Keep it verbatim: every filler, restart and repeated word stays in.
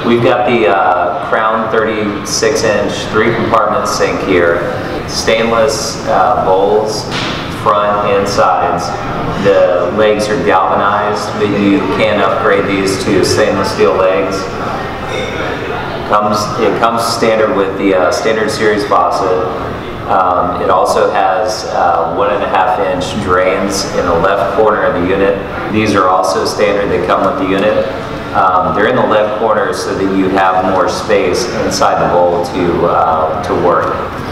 We've got the uh, Krowne thirty-six inch three compartment sink here. Stainless uh, bowls, front and sides. The legs are galvanized, but you can upgrade these to stainless steel legs. Comes, it comes standard with the uh, standard series faucet. Um, it also has uh, one and a half inch drains in the left corner of the unit. These are also standard, they come with the unit. Um, they're in the left corner so that you have more space inside the bowl to, uh, to work.